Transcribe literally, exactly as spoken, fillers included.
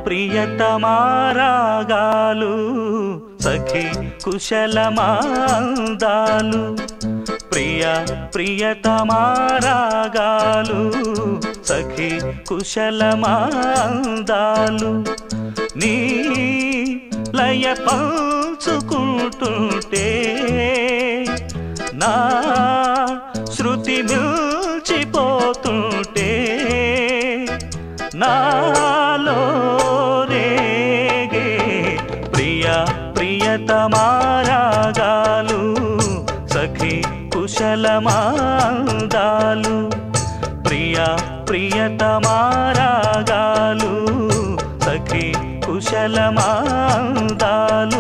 ప్రియతమారాగాలు సఖి కుశలమాందాలు ప్రియ ప్రియతమారాగాలు సఖి కుశలమాందాలు నీ లయ పంచుకుంటుంటే నా శృతి మిల్చిపోతుంటే నాలో రేగే ప్రియ ప్రియతమారాగాలు సఖి కుశలమాందాలు ప్రియ ప్రియతమారాగాలు సఖి కుశలమాందాలు